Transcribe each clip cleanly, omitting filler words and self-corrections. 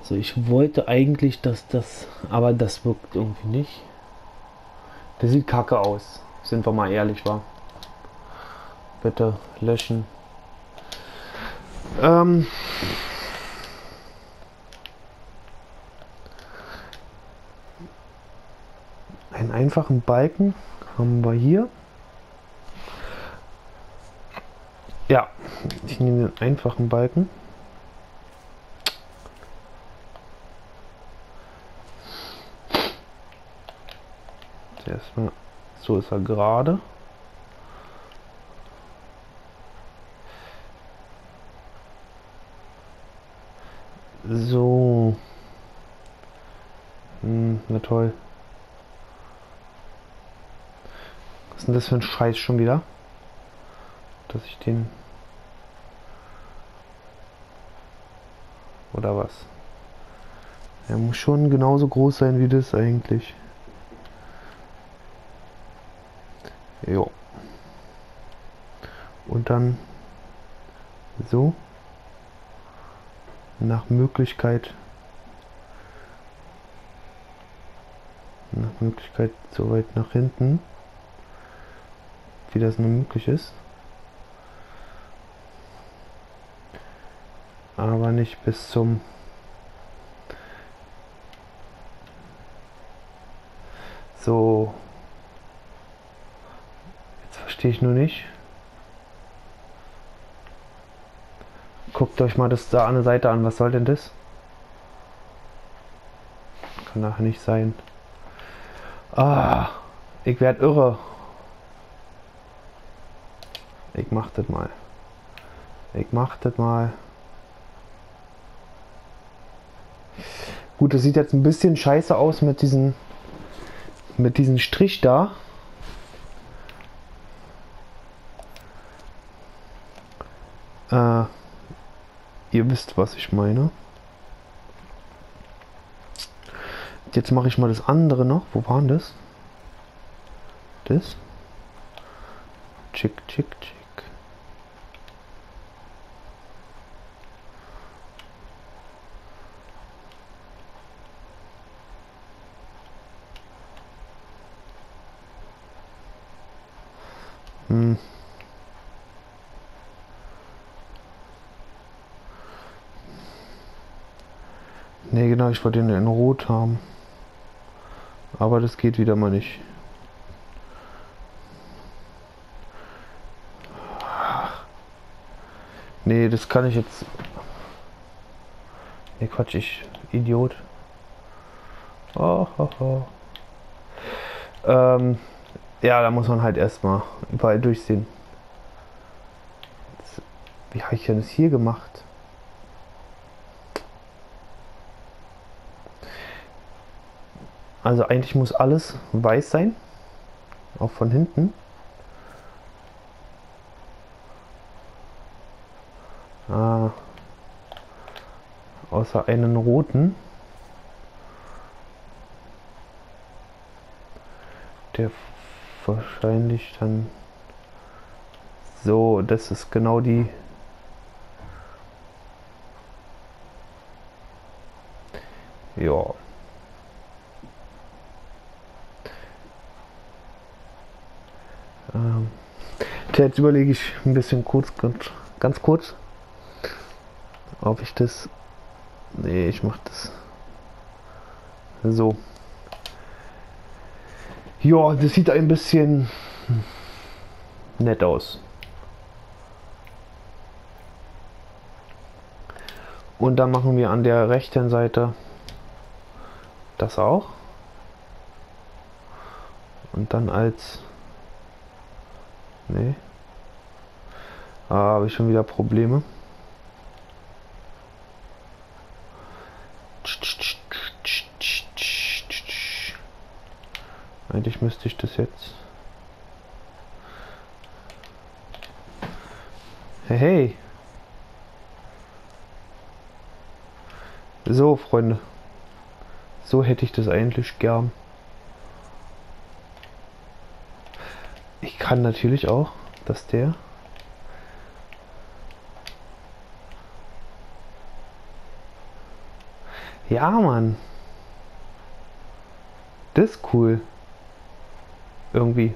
So, ich wollte eigentlich, dass das, aber das wirkt irgendwie nicht. Der sieht kacke aus. Sind wir mal ehrlich, wa? Bitte löschen. Ähm, einen einfachen Balken haben wir hier. Ja, ich nehme den einfachen Balken. Erstmal, so ist er gerade. So. Na toll. Was ist denn das für ein Scheiß schon wieder? Dass ich den... Oder was? Er muss schon genauso groß sein wie das eigentlich. Jo. Und dann so. Nach Möglichkeit so weit nach hinten, wie das nur möglich ist. Aber nicht bis zum... So. Jetzt verstehe ich nur nicht. Guckt euch mal das da an der Seite an. Was soll denn das? Kann nachher nicht sein. Ah, ich werde irre. Ich mach das mal. Ich mach das mal. Gut, das sieht jetzt ein bisschen scheiße aus mit diesen Strich da. Ihr wisst, was ich meine. Jetzt mache ich mal das andere noch. Wo war denn das? Das? Chick, chick, chick. Ne, genau, ich wollte den in Rot haben. Aber das geht wieder mal nicht. Nee, das kann ich jetzt... Ne, Quatsch, ich Idiot. Oh, oh, oh. Ja, da muss man halt erstmal überall durchsehen. Jetzt, wie habe ich denn das hier gemacht? Also eigentlich muss alles weiß sein. Auch von hinten. Außer einen roten. Der wahrscheinlich dann... So, das ist genau die... Ja. Jetzt überlege ich ein bisschen kurz, ganz kurz, ob ich das... Nee, ich mache das so. Ja, das sieht ein bisschen nett aus. Und dann machen wir an der rechten Seite das auch. Und dann als... Nee. Habe ich schon wieder Probleme. Eigentlich müsste ich das jetzt... Hey, hey. So, Freunde. So hätte ich das eigentlich gern. Ich kann natürlich auch, dass der... Ja, Mann. Das ist cool. Irgendwie.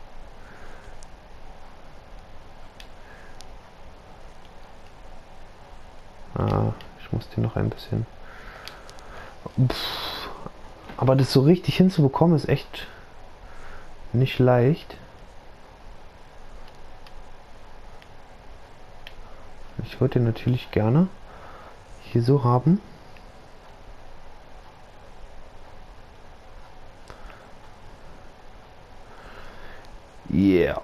Ich muss die noch ein bisschen... Pff, aber das so richtig hinzubekommen ist echt nicht leicht. Ich würde den natürlich gerne hier so haben. Yeah.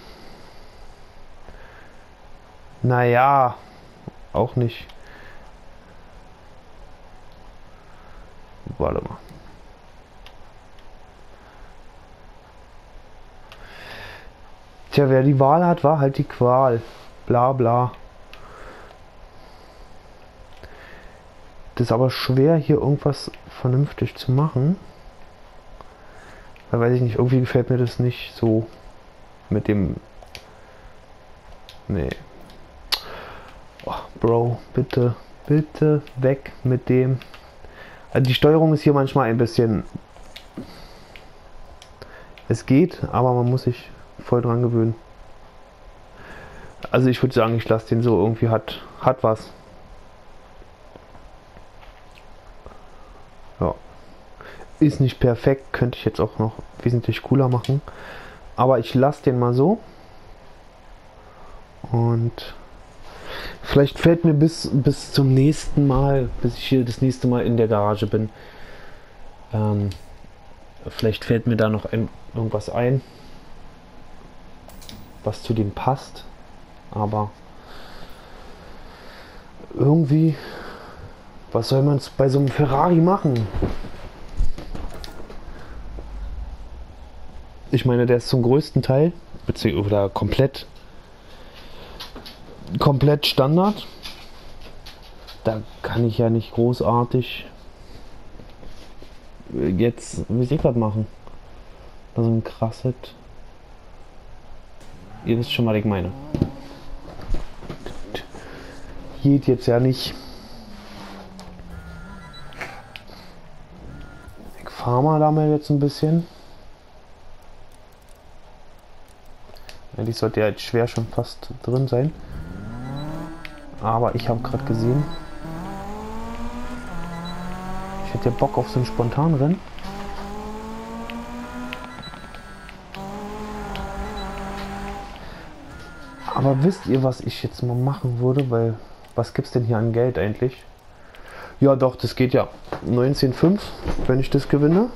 Naja, auch nicht. Warte mal. Tja, wer die Wahl hat, war halt die Qual. Bla bla. Das ist aber schwer, hier irgendwas vernünftig zu machen. Weil, weiß ich nicht, irgendwie gefällt mir das nicht so mit dem... Nee. Oh, Bro, bitte, bitte weg mit dem... Also die Steuerung ist hier manchmal ein bisschen... Es geht, aber man muss sich voll dran gewöhnen. Also ich würde sagen, ich lasse den so, irgendwie hat was. Ja. Ist nicht perfekt, könnte ich jetzt auch noch wesentlich cooler machen. Aber ich lasse den mal so. Und vielleicht fällt mir bis zum nächsten Mal, bis ich hier das nächste Mal in der Garage bin, vielleicht fällt mir da noch irgendwas ein, was zu dem passt. Aber irgendwie, was soll man bei so einem Ferrari machen? Ich meine, der ist zum größten Teil, oder komplett Standard. Da kann ich ja nicht großartig jetzt Musik was machen. Also ein krasses. Ihr wisst schon, was ich meine. Geht jetzt ja nicht. Ich fahre mal damit jetzt ein bisschen. Eigentlich sollte ja jetzt schwer schon fast drin sein. Aber ich habe gerade gesehen, ich hätte ja Bock auf so ein Spontanrennen. Aber wisst ihr, was ich jetzt mal machen würde? Weil, was gibt's denn hier an Geld eigentlich? Ja doch, das geht ja 19,5, wenn ich das gewinne.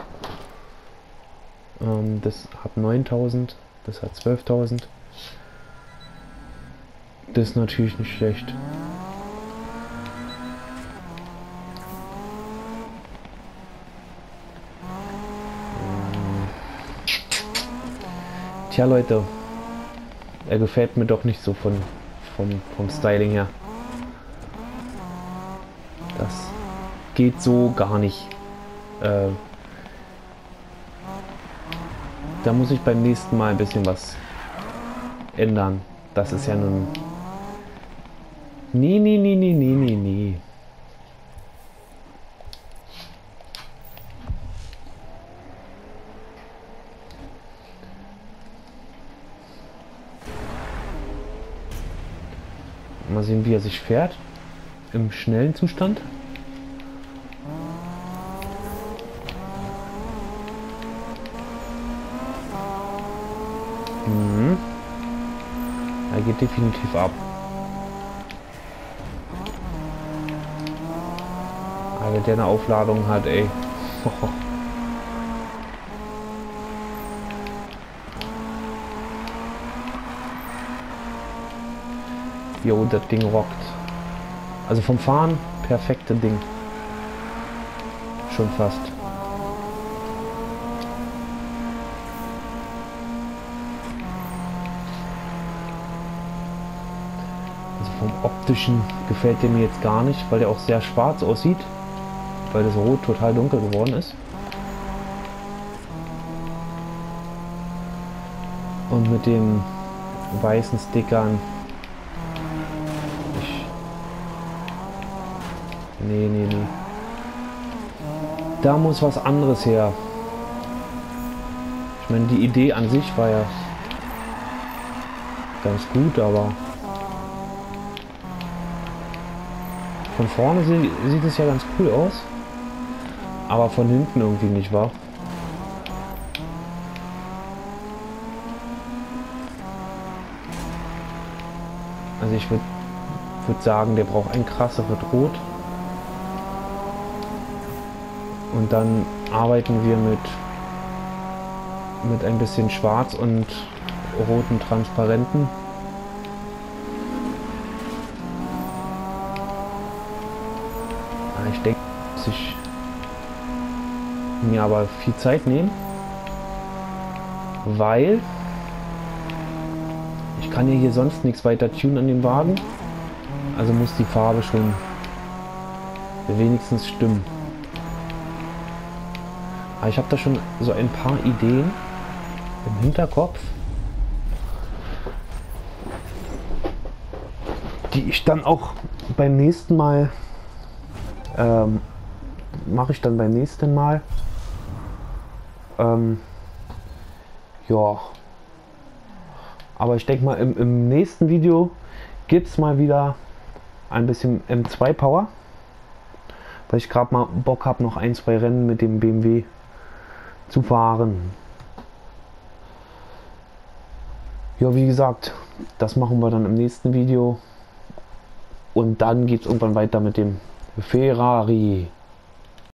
Das hat 9.000, das hat 12.000. Das ist natürlich nicht schlecht. Tja Leute, er gefällt mir doch nicht so vom Styling her. Das geht so gar nicht. Da muss ich beim nächsten Mal ein bisschen was ändern. Das ist ja nun... Nee. Mal sehen, wie er sich fährt. Im schnellen Zustand. Er geht definitiv ab. Aber der eine Aufladung hat, ey. Jo, das Ding rockt. Also vom Fahren, perfekte Ding. Schon fast. Also vom optischen gefällt der mir jetzt gar nicht, weil der auch sehr schwarz aussieht. Weil das Rot total dunkel geworden ist. Und mit den weißen Stickern. Nee. Da muss was anderes her. Ich meine, die Idee an sich war ja ganz gut, aber von vorne sieht es ja ganz cool aus, aber von hinten irgendwie nicht, wahr? Also ich würde sagen, der braucht ein krasseres Rot. Und dann arbeiten wir mit ein bisschen Schwarz und roten Transparenten. Ich denke, dass ich mir aber viel Zeit nehmen, weil ich kann ja hier sonst nichts weiter tunen an dem Wagen. Also muss die Farbe schon wenigstens stimmen. Aber ich habe da schon so ein paar Ideen im Hinterkopf, die ich dann auch beim nächsten Mal mache ich dann beim nächsten Mal. Ja. Aber ich denke mal, im nächsten Video gibt es mal wieder ein bisschen M2 Power. Weil ich gerade mal Bock habe, noch ein, zwei Rennen mit dem BMW zu fahren. Ja, wie gesagt, das machen wir dann im nächsten Video. Und dann geht es irgendwann weiter mit dem Ferrari.